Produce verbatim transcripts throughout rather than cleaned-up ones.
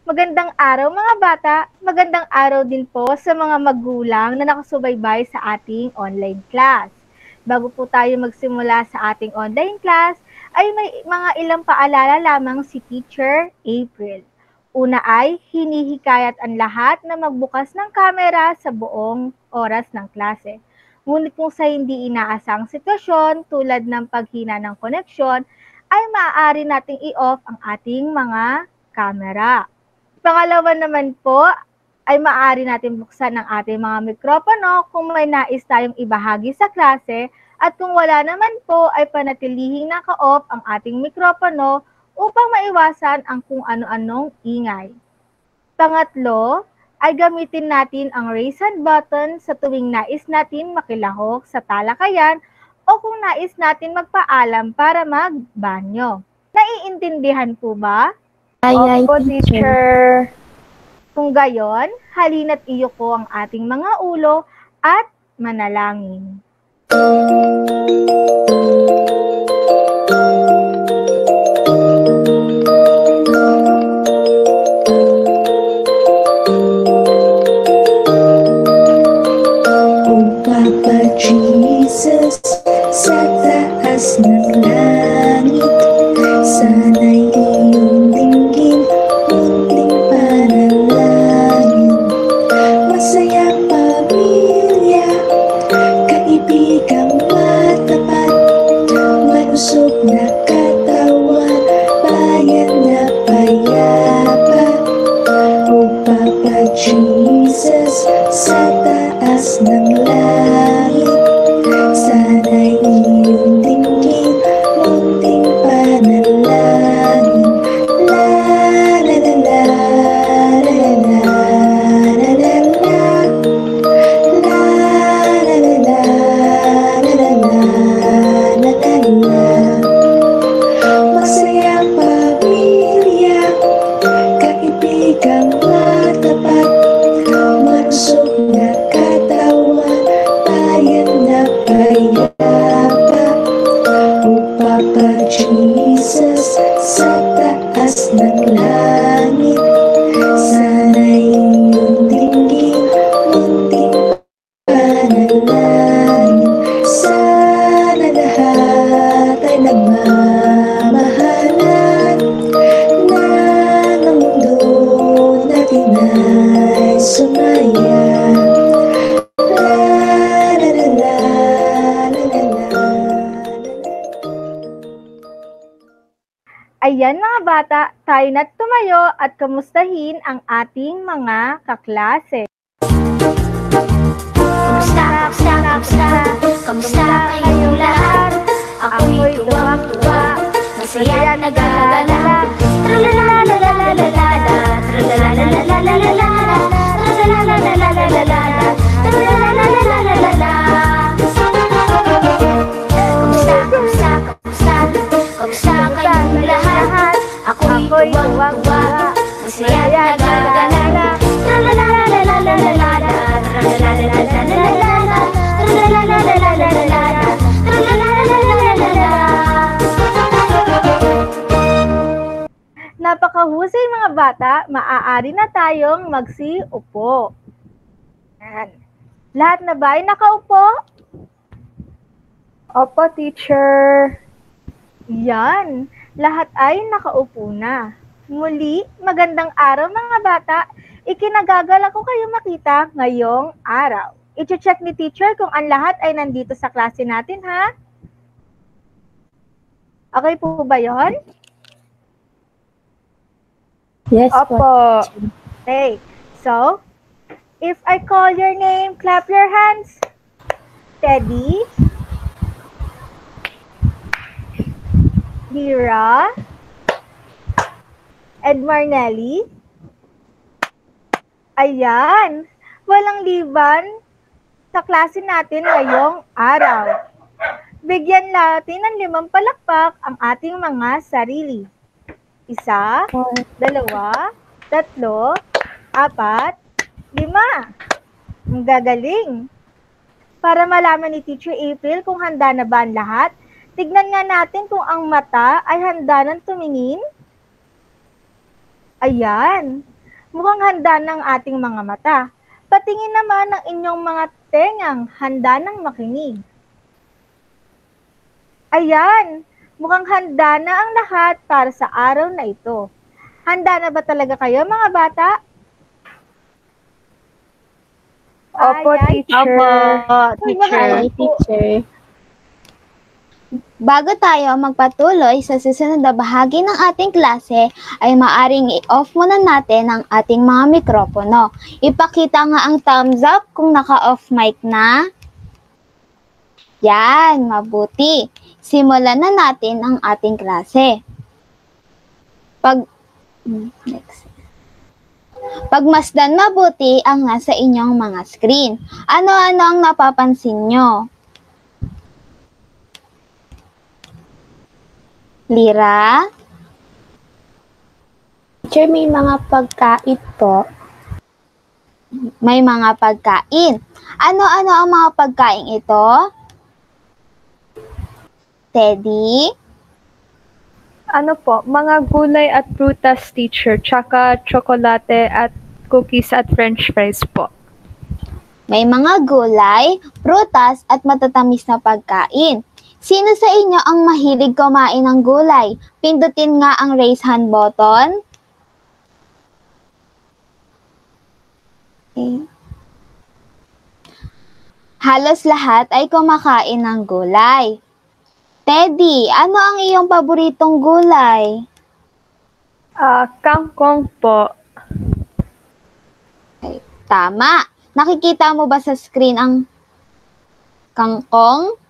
Magandang araw mga bata, magandang araw din po sa mga magulang na nakasubaybay sa ating online class. Bago po tayo magsimula sa ating online class, ay may mga ilang paalala lamang si Teacher April. Una ay, hinihikayat ang lahat na magbukas ng camera sa buong oras ng klase. Ngunit kung sa hindi inaasang sitwasyon tulad ng paghina ng koneksyon, ay maaari nating i-off ang ating mga camera. Pangalawa naman po, ay maaari natin buksan ang ating mga mikropono kung may nais tayong ibahagi sa klase at kung wala naman po ay panatilihing naka-off ang ating mikropono upang maiwasan ang kung ano-anong ingay. Pangatlo, ay gamitin natin ang raise hand button sa tuwing nais natin makilahok sa talakayan o kung nais natin magpaalam para magbanyo. Naiintindihan po ba? Ay, ay, Opo, teacher. teacher. Kung gayon, halina't iyo ko ang ating mga ulo at manalangin. O Papa Jesus, sa taas ng langit, sana'y iyong dinggin, munting panalangin. Masayang pamilya, kaibigang matapat, malusog na katawan, bayan na payapa. O Papa Jesus, sa taas ng langit, sana'y iyong dinggin, munting panalangin. La la la la, la la la, la la la. La la la la, la la la, la la la. Masayang pamilya, kaibigang matapat, malusog na katawan, bayan na payapa. O Papa Jesus, sa taas ng langit, sana'y iyong dinggin, munting panalangin. Sana lahat ay nagmamahalan, na ng mundo natin ay sumaya. La la la la, la la la. Ayan mga bata, tayo na't tumayo at kamustahin ang ating mga kaklase. Kamusta, kamusta, kamusta, kamusta kayong lahat? Ako'y tuwang-tuwa, masaya nag-aalala. Tralalalalalalala, tralalalalalalala, tralalalalalalala, tralalalalalalala. Kamusta, kamusta, kamusta, kamusta kayong lahat? Ako'y tuwang-tuwa, masaya nag-aalala. Tralalalalalalala, tralalalalalalala, tralalalalalalala, tralalalalalalala. Napakahusay mga bata, maaari na tayong magsiupo. Yan. Lahat na ba ay nakaupo? Opo, teacher. Yan, lahat ay nakaupo na. Muli, magandang araw mga bata. Ikinagagalak ko kayo makita ngayong araw. I-check ni teacher kung ang lahat ay nandito sa klase natin, ha? Okay po ba yun? Yes, Opo. Okay, so, if I call your name, clap your hands. Teddy. Lira. Ed Marnelli. Ayan, walang liban sa klase natin ngayong araw. Bigyan natin ng limang palakpak ang ating mga sarili. Isa, dalawa, tatlo, apat, lima. Ang gagaling. Para malaman ni Teacher April kung handa na ba ang lahat, tignan nga natin kung ang mata ay handa ng tumingin. Ayan. mukhang handa ng ating mga mata. Patingin naman ang inyong mga tengang handa ng makinig. Ayan, mukhang handa na ang lahat para sa araw na ito. Handa na ba talaga kayo mga bata? Opo, Ayan. teacher. Opo, teacher. Hi, teacher. Bago tayo magpatuloy sa susunod na bahagi ng ating klase, ay maaring i-off muna natin ang ating mga mikropono. Ipakita nga ang thumbs up kung naka-off mic na. Yan, mabuti. Simulan na natin ang ating klase. Pag next. Pagmasdan mabuti ang nasa inyong mga screen. Ano-ano ang napapansin nyo? Lira? Teacher, may mga pagkait po. May mga pagkain. Ano-ano ang mga pagkain ito? Teddy? Ano po, mga gulay at prutas, teacher, tsaka tsokolate at cookies at french fries po. May mga gulay, prutas at matatamis na pagkain. Sino sa inyo ang mahilig kumain ng gulay? Pindutin nga ang raise hand button. Okay. Halos lahat ay kumakain ng gulay. Teddy, ano ang iyong paboritong gulay? Ah, kangkong po. Okay, tama. Nakikita mo ba sa screen ang kangkong?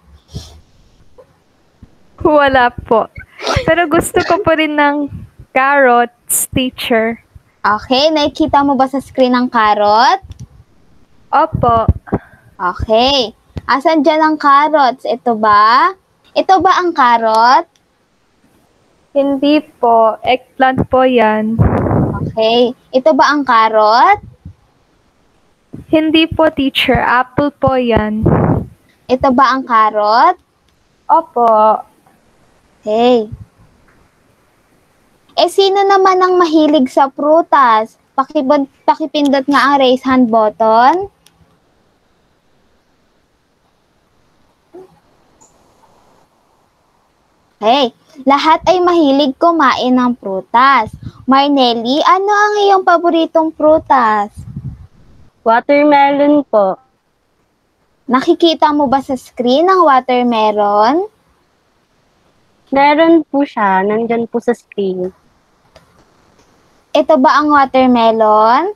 Wala po. Pero gusto ko po rin ng carrots, teacher. Okay, nakikita mo ba sa screen ang carrot? Opo. Okay. Asan dyan ang carrots? Ito ba? Ito ba ang carrot? Hindi po. Eggplant po yan. Okay. Ito ba ang carrot? Hindi po, teacher. Apple po yan. Ito ba ang carrot? Opo. Okay. Eh, sino naman ang mahilig sa prutas? Pakibod, pakipindot nga ang raise hand button. Okay. Lahat ay mahilig kumain ng prutas. Marnelly, ano ang iyong paboritong prutas? Watermelon po. Nakikita mo ba sa screen ang watermelon? Meron po siya. Nandyan po sa screen. Ito ba ang watermelon?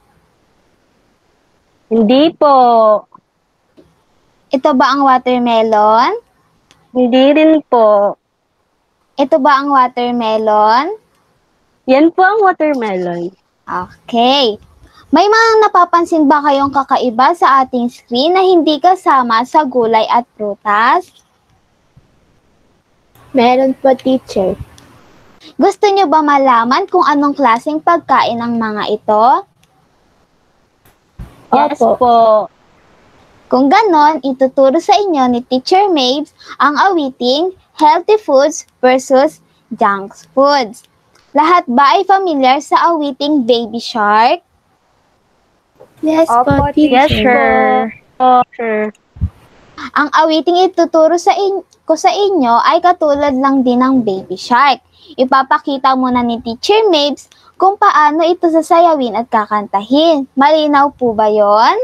Hindi po. Ito ba ang watermelon? Hindi rin po. Ito ba ang watermelon? Yan po ang watermelon. Okay. May mga napapansin ba kayong kakaiba sa ating screen na hindi kasama sa gulay at prutas? Meron po, teacher. Gusto nyo ba malaman kung anong klaseng pagkain ang mga ito? Yes Opo. po. Kung ganon, ituturo sa inyo ni Teacher Mabes ang awiting healthy foods versus junk foods. Lahat ba ay familiar sa awiting Baby Shark? Yes Opo, teacher. Oh, sure. Ang awiting ituturo sa in- ko sa inyo ay katulad lang din ng Baby Shark. Ipapakita muna ni Teacher Mabes kung paano ito sasayawin at kakantahin. Malinaw po ba yon?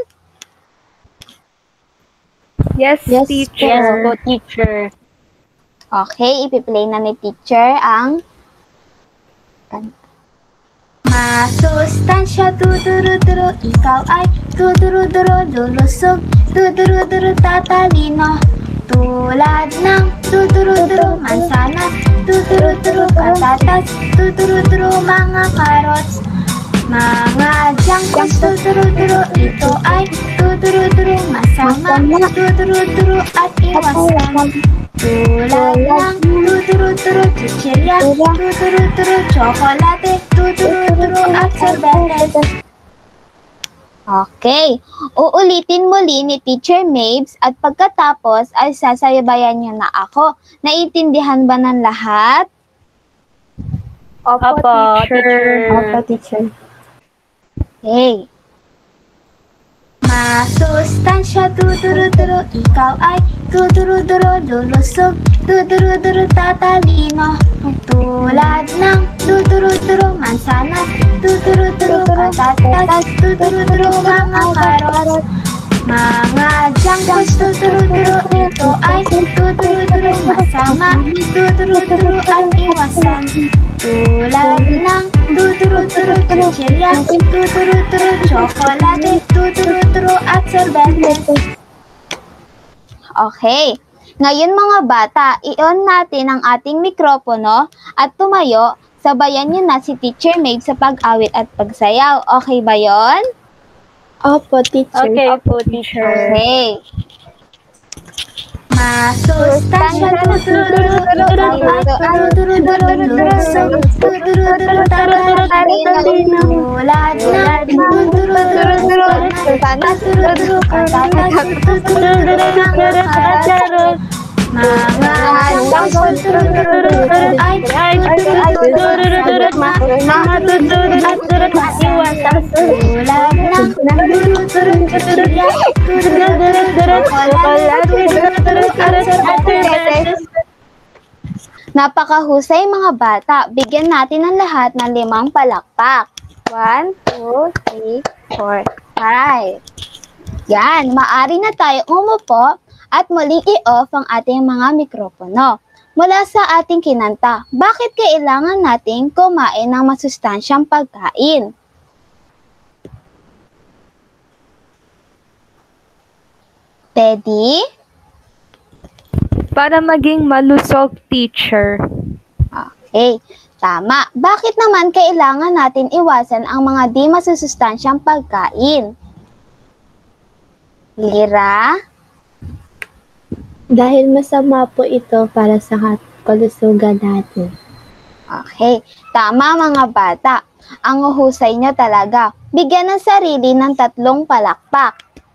Yes, Yes, teacher. Yes po, teacher. Okay, ipiplay na ni Teacher ang kanta. Masustansya, tuturo-turo, ikaw ay tuturo-turo, lulusog, tuturo-turo, tatalino. Tulad ng tuturo-turo, mansanas, tuturo-turo, patatas, tuturo-turo, mga carrots. Mga junk foods, tuturo-turo, ito ay tuturo-turo, masama, tuturo-turo, at iwasan. Tulad ng tuturo-turo, chichirya, tuturo-turo, tsokolate, tuturo-turo, at sorbetes. Okay. Uulitin muli ni Teacher Mabes at pagkatapos ay sasayabayan niyo na ako. Naiintindihan ba ng lahat? Opo, Opo, teacher. teacher. Opo, teacher. Okay. Masustansya, tuturo-turo, ikaw ay tuturo-turo, lulusog, tuturo-turo, tatalino. Tulad ng tuturo-turo, mansanas, tuturo-turo, patatas, tuturo-turo, mga karos. Mga junk tuturo-turo, ito ay tuturo-turo, masama, tuturo-turo, at iwasan. Tulad ng tuturo-turo, chichirya, tuturo-turo, chocolate, tuturo-turo, at sorbetes. Okay. Ngayon mga bata, i-on natin ang ating mikropono at tumayo, sabayan niyo na si Teacher May sa pag-awit at pagsayaw. Okay ba yon? Opo, teacher. Okay po, teacher. Okay. Masustansya, tuturo-turo, ikaw ay tuturo-turo, lulusog, tuturo-turo, tatalino. Tulad ng tuturo-turo, mansanas, tuturo-turo, patatas, tuturo-turo, mga karos. Mga junk tuturo-turo, ay tuturo-turo, mga tuturo-turo, at iwasan. Tulad ng tuturo-turo, chichirya, tuturo-turo, chocolate, tuturo-turo, at sorbetes. Napakahusay mga bata. Bigyan natin ang lahat ng limang palakpak. One, two, three, four, five. Yan, maari na tayo umupo at muling i-off ang ating mga mikropono. Mula sa ating kinanta, bakit kailangan nating kumain ng masustansyang pagkain? Teddy? Para maging malusog, teacher. Okay, tama. Bakit naman kailangan natin iwasan ang mga di masusustansyang pagkain? Lira? Dahil masama po ito para sa kalusugan natin. Okay, tama mga bata. Ang uhusay nyo talaga. Bigyan ng sarili ng tatlong palakpak.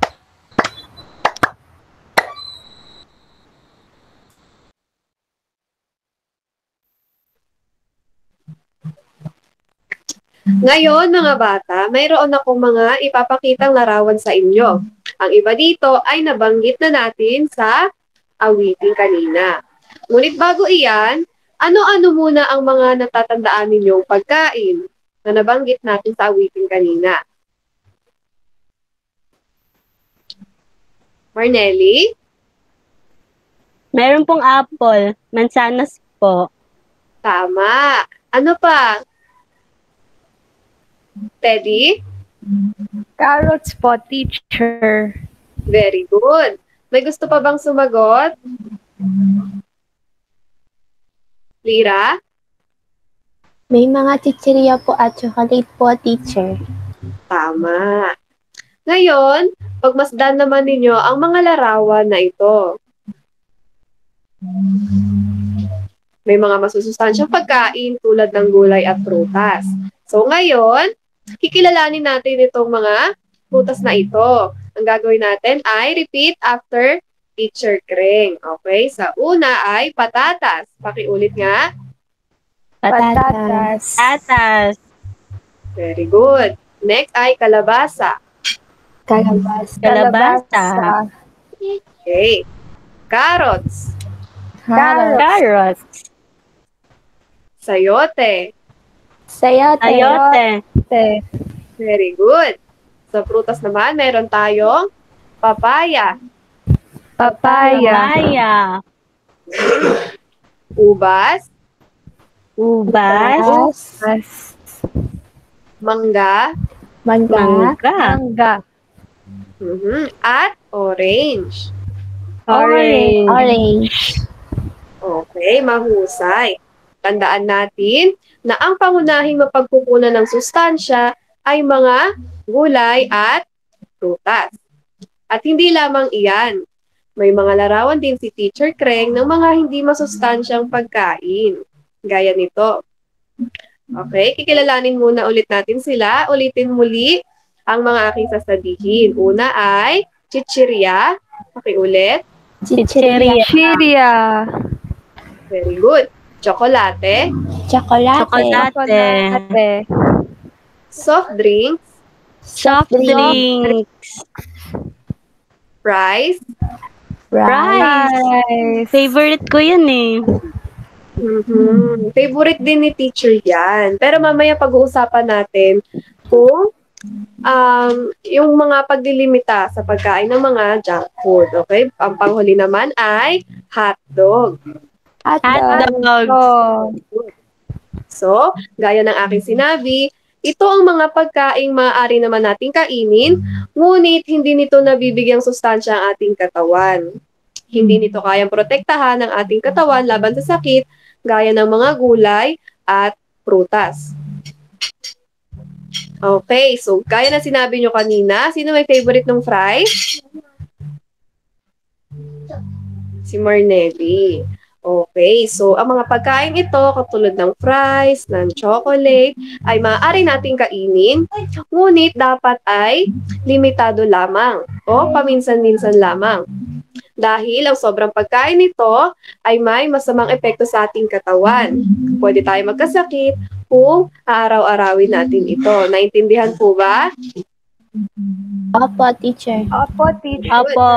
Ngayon, mga bata, mayroon akong mga ipapakitang larawan sa inyo. Ang iba dito ay nabanggit na natin sa awitin kanina. Ngunit bago iyan, ano-ano muna ang mga natatandaan ninyong pagkain na nabanggit natin sa awitin kanina? Marnelli? Meron pong apple, mansanas po. Tama. Ano pa? Teddy? Carrots po, teacher. Very good. May gusto pa bang sumagot? Lira? May mga chichirya po at chocolate po, teacher. Tama. Ngayon, pagmasdan naman ninyo ang mga larawan na ito. May mga masusustansyang pagkain tulad ng gulay at prutas. So ngayon, kikilalanin natin itong mga prutas na ito. Ang gagawin natin ay repeat after Teacher Kreng. Okay? Sa una ay patatas. Pakiulit nga. Patatas. Atas. Very good. Next ay kalabasa. Kalabasa. Kalabasa. Okay. Carrots. Carrots. Carrots. Sayote. Sayote. Ayote. Very good. Sa prutas naman, meron tayong papaya, Papaya. Papaya. ubas, Ubas. As. mangga, Mangga. Mangga. Mangga. mhm, at orange. Orange. Orange. Okay, mahusay. Tandaan natin na ang pangunahing mapagkukunan ng sustansya ay mga gulay at prutas. At hindi lamang iyan. May mga larawan din si Teacher Kreng ng mga hindi masustansyang pagkain. Gaya nito. Okay, kikilalanin muna ulit natin sila. Ulitin muli ang mga aking sasabihin. Una ay chichirya. Pakiulit. Chichirya. Chiria. Very good. Chocolate. Chocolate. Chocolate. Chocolate. Soft drinks. Soft drinks. Rice. Rice. Rice. Favorite ko yun eh. Mhm. Favorite din ni teacher yan. Pero mamaya pag-uusapan natin kung um, yung mga paglilimita sa pagkain ng mga junk food. Okay? Ang panghuli naman ay hotdog. Hotdog. Oh. So, gaya ng aking sinabi, ito ang mga pagkaing maaari naman nating kainin, ngunit hindi nito nabibigyang sustansya ang ating katawan. Hindi nito kayang protektahan ang ating katawan laban sa sakit, gaya ng mga gulay at prutas. Okay, so gaya na sinabi nyo kanina, sino may favorite ng fries? Si Marnelly. Okay, so ang mga pagkain ito, katulad ng fries, ng chocolate, ay maaari nating kainin, ngunit dapat ay limitado lamang o paminsan-minsan lamang. Dahil ang sobrang pagkain nito ay may masamang epekto sa ating katawan. Pwede tayo magkasakit kung aaraw-arawin natin ito. Naintindihan po ba? Opo, teacher. Opo, teacher. Opo.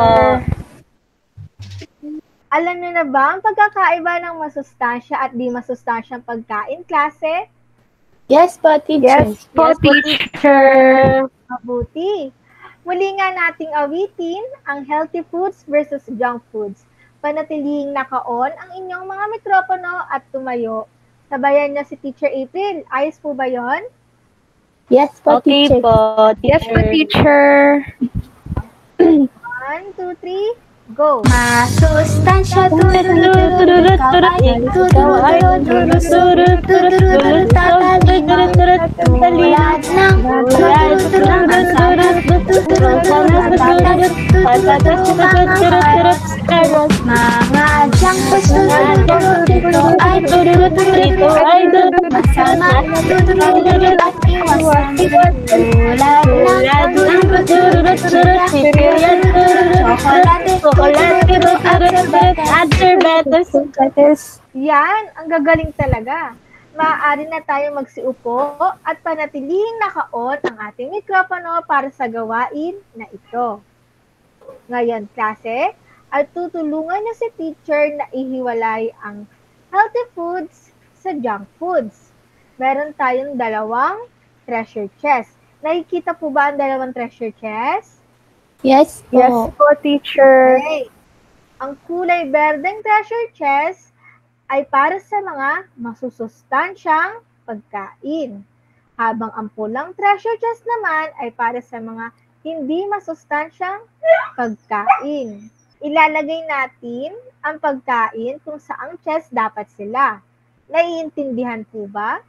Alam niyo na ba ang pagkakaiba ng masustansya at di masustansyang pagkain, klase? Yes po, teacher. Yes po, teacher. Mabuti. Muli nga nating awitin ang healthy foods versus junk foods. Panatilihing naka-on ang inyong mga mikropono at tumayo. Sabayan niyo si Teacher April. Ayos po ba yon? Yes po, Okay teacher. po, Yes po, teacher. teacher. One, two, three, go! Masustansya, Turut, turut, ikaw ay turut, turut, turut, turut, tatalino. Tulad ng tulad ng turut, turut, turut, turut, patatas, turut, turut, turut, turut, mga junk foods, ito ay turut, ito ay turut, masama, tutulog at iwasan. Tulad tulad ng ng turut, turut, sipiryan, turut, chocolate, chocolate, turut, turut, turut, at sorbetes. Yan, ang gagaling talaga. Maaari na tayo magsiupo at panatilihing naka-on ang ating mikropono para sa gawain na ito. Ngayon, klase, ay tutulungan niyo si teacher na ihiwalay ang healthy foods sa junk foods. Meron tayong dalawang treasure chest. Nakikita po ba ang dalawang treasure chest? Yes po. Yes po, teacher. Okay. Ang kulay berdeng treasure chest ay para sa mga masusustansyang pagkain. Habang ang pulang treasure chest naman ay para sa mga hindi masustansyang pagkain. Ilalagay natin ang pagkain kung saang chest dapat sila. Naiintindihan po ba?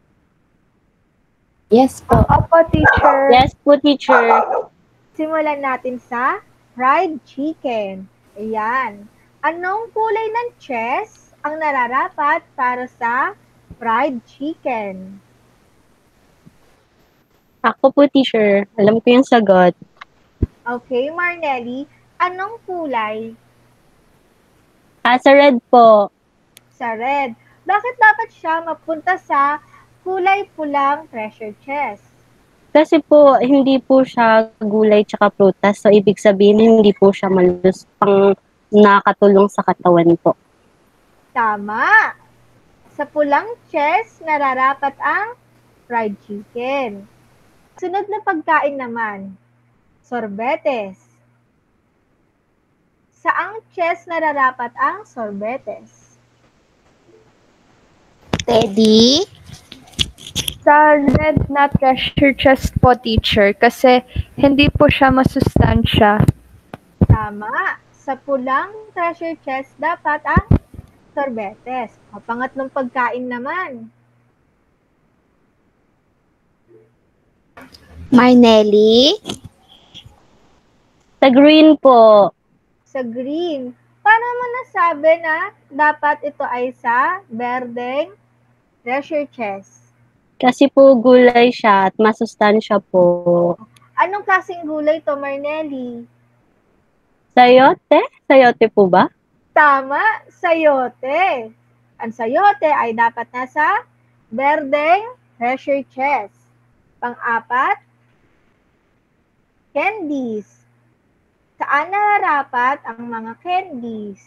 Yes po. Opo, teacher. Yes po, teacher. Simulan natin sa fried chicken. Ayan. Anong kulay ng chest ang nararapat para sa fried chicken? Ako po, teacher. Alam ko yung sagot. Okay, Marnelly, anong kulay? Ah, sa red po. Sa red. Bakit dapat siya mapunta sa kulay pulang treasure chest? Kasi po, hindi po siya gulay tsaka prutas. So, ibig sabihin, hindi po siya malus pang nakatulong sa katawan po. Tama! Sa pulang chest, nararapat ang fried chicken. Sunod na pagkain naman, sorbetes. Saang chest nararapat ang sorbetes? Teddy. Sa red na treasure chest po, teacher, kasi hindi po siya masustansya. Tama. Sa pulang treasure chest, dapat ang sorbetes. O, pangatlong pagkain naman. Marnelly. Sa green po. Sa green. Paano mo nasabi na dapat ito ay sa berdeng treasure chest? Kasi po gulay siya at masustansya po. Anong klaseng gulay to, Marnelly? Sayote? Sayote po ba? Tama, sayote. Ang sayote ay dapat nasa berdeng treasure chest. Pang-apat, candies. Saan nararapat ang mga candies?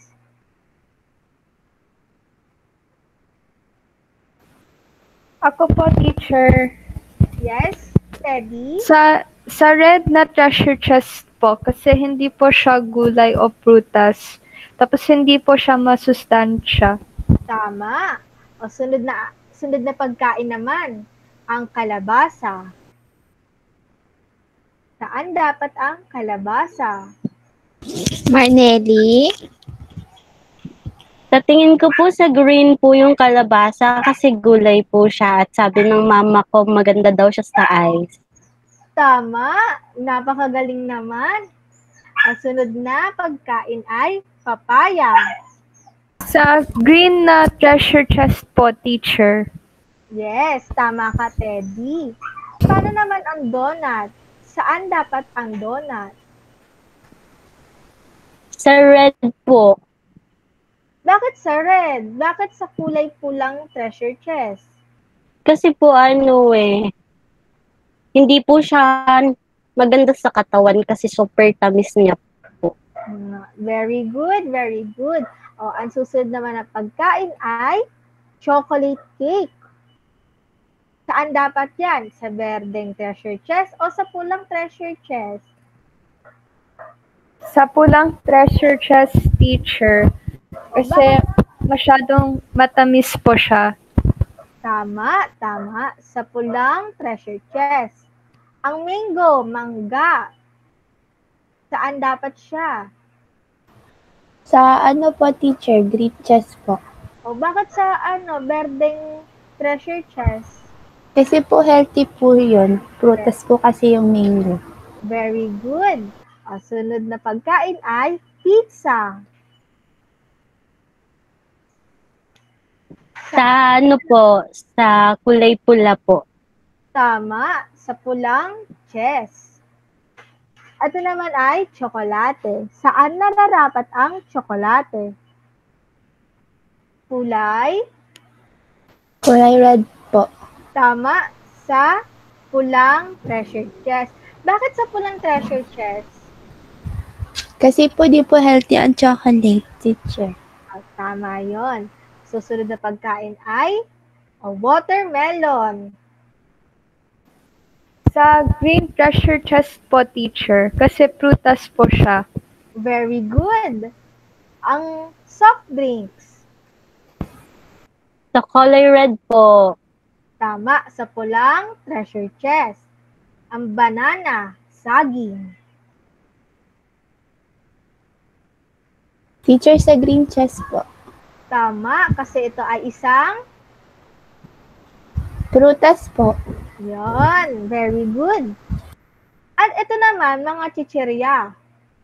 Ako po, teacher. Yes, Teddy? Sa sa red na treasure chest po, kasi hindi po siya gulay o prutas. Tapos hindi po siya masustansya. Tama. O sunod na sunod na pagkain naman, ang kalabasa. Saan dapat ang kalabasa? Marnelli? Sa tingin ko po sa green po yung kalabasa kasi gulay po siya at sabi ng mama ko maganda daw siya sa eyes. Tama. Napakagaling naman. Ang sunod na pagkain ay papaya. Sa green na treasure chest po, teacher. Yes, tama ka, Teddy. Paano naman ang donut? Saan dapat ang donut? Sa red po, Bakit sa red? Bakit sa kulay pulang treasure chest? kasi po ano eh, hindi po siya maganda sa katawan kasi super tamis niya po. Mm, Very good, very good. O, ang susunod naman na pagkain ay chocolate cake. Saan dapat yan? Sa berdeng treasure chest o sa pulang treasure chest? Sa pulang treasure chest, teacher. Kasi masyadong matamis po siya. Tama, tama. Sa pulang treasure chest. Ang mango, mangga. Saan dapat siya? Sa ano po, teacher? Green chest po. O bakit sa ano, berdeng treasure chest? Kasi po healthy po yun. Prutas po kasi yung mango. Very good. O, sunod na pagkain ay pizza. Sa ano po, sa kulay pula po. Tama, sa pulang chest. Ito naman ay tsokolate. Saan nararapat ang tsokolate? Kulay? Kulay red po. Tama, sa pulang treasure chest. Bakit sa pulang treasure chest? Kasi po di po healthy ang chocolate, teacher. O, tama yon. Susunod na pagkain ay o, watermelon. Sa green treasure chest po, teacher. Kasi prutas po siya. Very good. Ang soft drinks. Sa color red po, Tama, sa pulang treasure chest. Ang banana, saging. Teacher, sa green chest po. Tama, kasi ito ay isang, Prutas po. yon, very good. At ito naman, mga chichirya.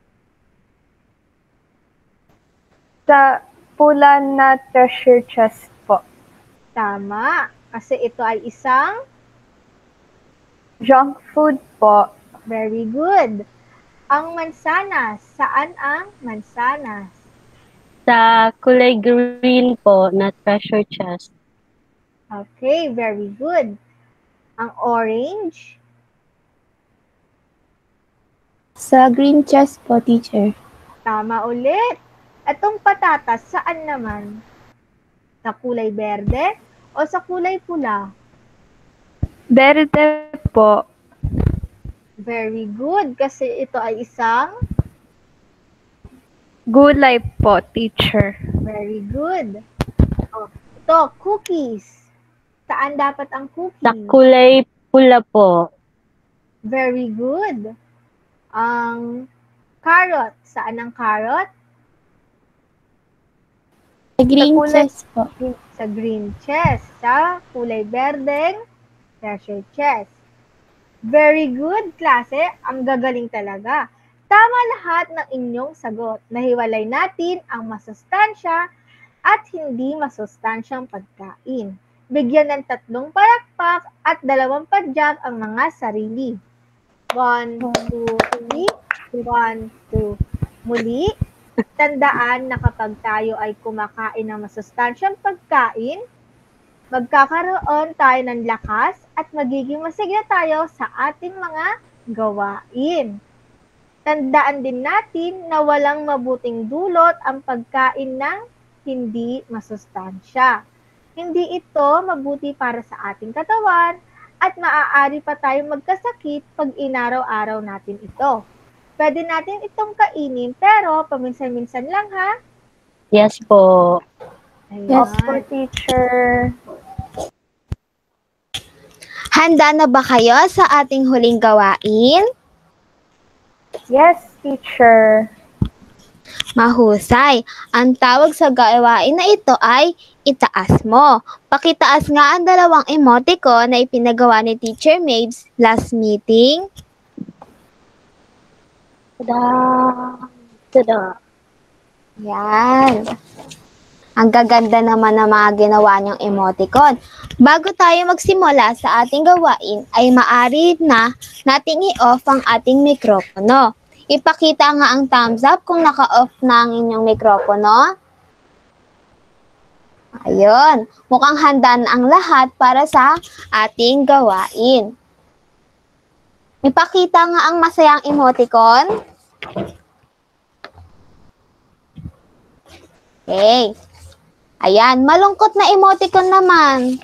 Sa pula na treasure chest po. Tama, kasi ito ay isang, Junk food po. very good. Ang mansanas, saan ang mansanas? sa kulay green po na treasure chest. Okay, very good. Ang orange, Sa green chest po, teacher. tama ulit. Itong patatas, saan naman? Sa kulay berde o sa kulay pula? Verde po. Very good, kasi ito ay isang, Gulay po, teacher. very good. Oh, ito, cookies. Saan dapat ang cookies? Sa kulay pula po, Very good. Ang carrot, saan ang carrot? Sa green kulay- chest po. Sa green chest. Sa kulay berdeng treasure chest. Very good, klase. Ang gagaling talaga. Tama lahat ng inyong sagot. Nahiwalay natin ang masustansya at hindi masustansyang pagkain. Bigyan ng tatlong palakpak at dalawang padyak ang mga sarili. One, two, three. One, two. Muli, tandaan na kapag tayo ay kumakain ng masustansyang pagkain, magkakaroon tayo ng lakas at magiging masigla tayo sa ating mga gawain. Tandaan din natin na walang mabuting dulot ang pagkain ng hindi masustansya. Hindi ito mabuti para sa ating katawan at maaari pa tayong magkasakit pag inaraw-araw natin ito. Pwede natin itong kainin pero paminsan-minsan lang ha. Yes po. Ayan. Yes po, teacher. Handa na ba kayo sa ating huling gawain? Yes, teacher. Mahusay. Ang tawag sa gawain na ito ay itaas mo. Pakitaas nga ang dalawang emoticon na ipinagawa ni Teacher Mabes last meeting. Tada! Tada! Yan. Ang gaganda naman ng mga ginawa niyong emoticon. Bago tayo magsimula sa ating gawain, ay maaari na nating i-off ang ating mikropono. Ipakita nga ang thumbs up kung naka-off na ang inyong mikropono. Ayun. Mukhang handa na ang lahat para sa ating gawain. Ipakita nga ang masayang emoticon. Okay. Ayan, malungkot na emoticon naman.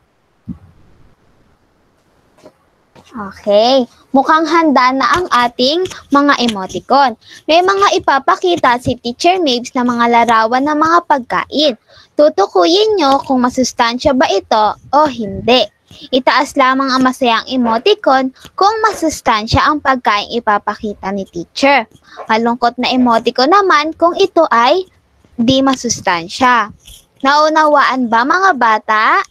Okay, mukhang handa na ang ating mga emoticon. May mga ipapakita si Teacher Mabes na mga larawan ng mga pagkain. Tutukuyin nyo kung masustansya ba ito o hindi. Itaas lamang ang masayang emoticon kung masustansya ang pagkain ipapakita ni Teacher. Malungkot na emoticon naman kung ito ay di masustansya. Naunawaan ba mga bata?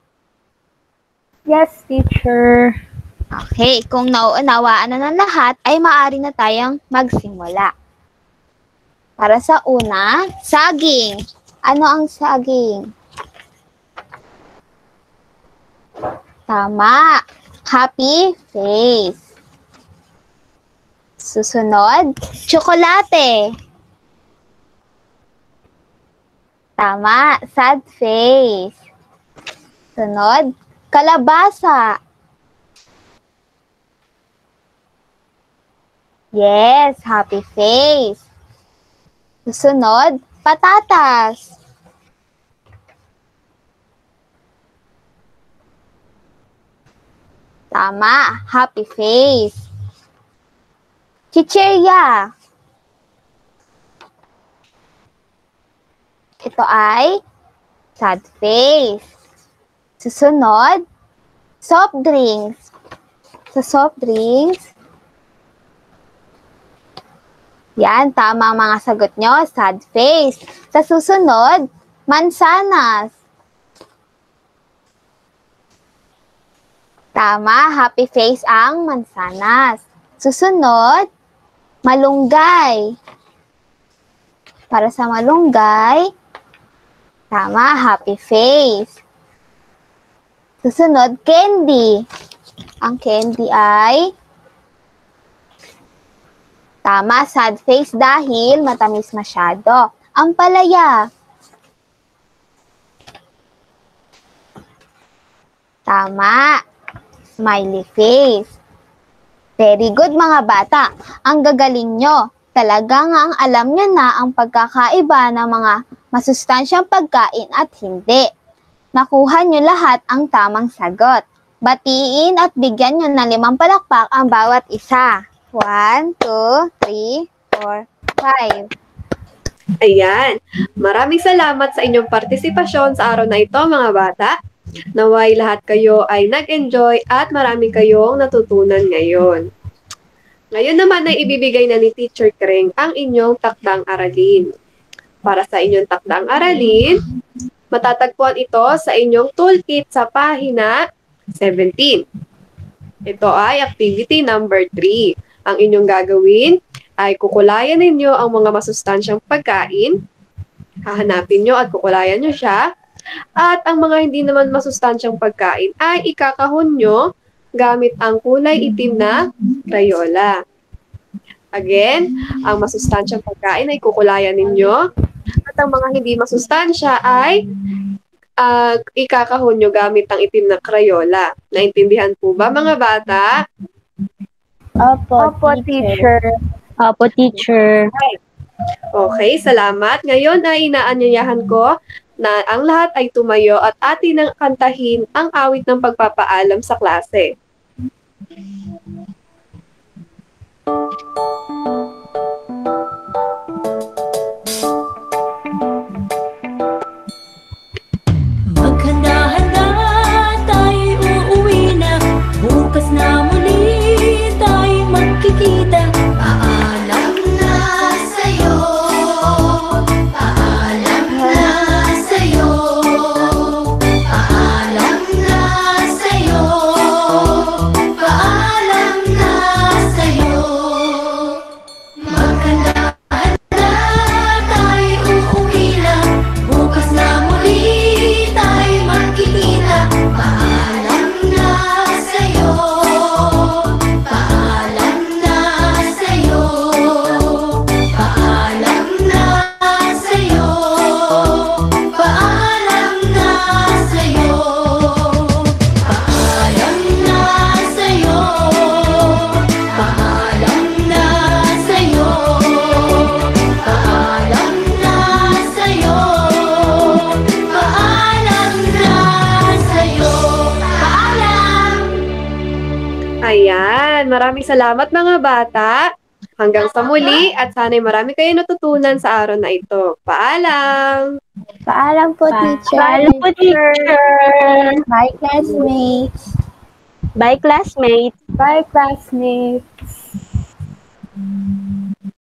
Yes, teacher. Okay, kung nauunawaan na ng lahat, ay maaari na tayong magsimula. Para sa una, saging. Ano ang saging? Tama. Happy face. Susunod, tsokolate. Tama, sad face. Sunod, kalabasa. Yes, happy face. Susunod, patatas. Tama, happy face. Chichirya. Ito ay sad face. Susunod, soft drinks. Sa soft drinks, yan, tama ang mga sagot nyo, sad face. Sa susunod, mansanas. Tama, happy face ang mansanas. Susunod, malunggay. Para sa malunggay, tama, happy face. Susunod, candy. Ang candy ay tama, sad face dahil matamis masyado. Ang palaya. Tama, smiley face. Very good mga bata. Ang gagaling nyo. Talaga nga ang alam nyo na ang pagkakaiba ng mga masustansyang pagkain at hindi. Nakuha nyo lahat ang tamang sagot. Batiin at bigyan nyo ng limang palakpak ang bawat isa. One, two, three, four, five. Ayan. Maraming salamat sa inyong partisipasyon sa araw na ito, mga bata. Naway lahat kayo ay nag-enjoy at marami kayong natutunan ngayon. Ngayon naman ay ibibigay na ni Teacher Kreng ang inyong takdang aralin. Para sa inyong takdang aralin, matatagpuan ito sa inyong toolkit sa pahina seventeen. Ito ay activity number three. Ang inyong gagawin ay kukulayan ninyo ang mga masustansyang pagkain. Hahanapin nyo at kukulayan nyo siya. At ang mga hindi naman masustansyang pagkain ay ikakahon nyo gamit ang kulay itim na Crayola. Again, ang masustansyang pagkain ay kukulayan ninyo. At ang mga hindi masustansya ay uh, ikakahon nyo gamit ang itim na Crayola. Naintindihan po ba mga bata? Opo, Opo, teacher. Opo, teacher. Okay, salamat. Ngayon ay inaanyayahan ko na ang lahat ay tumayo at atin ang kantahin ang awit ng pagpapaalam sa klase. Maghanda-handa, tayo'y uuwi na. Bukas na muli, tayo'y magkikita. Paalam na sa'yo, paalam na sa'yo, paalam na sa'yo, paalam na sa'yo. Maghanda-handa, tayo'y uuwi na. Bukas na muli, tayo'y magkikita. Paalam na sa'yo, paalam na sa'yo, paalam na sa'yo, paalam na sa'yo, paalam na sa'yo, paalam na sa'yo, paalam na sa'yo, paalam na sa'yo, paalam. Ayan, maraming salamat mga bata. Hanggang sa muli at sana'y marami kayo natutunan sa araw na ito. Paalam! Paalam po, teacher. Paalam po, teacher. Bye, classmates. Bye, classmates. Bye, classmates.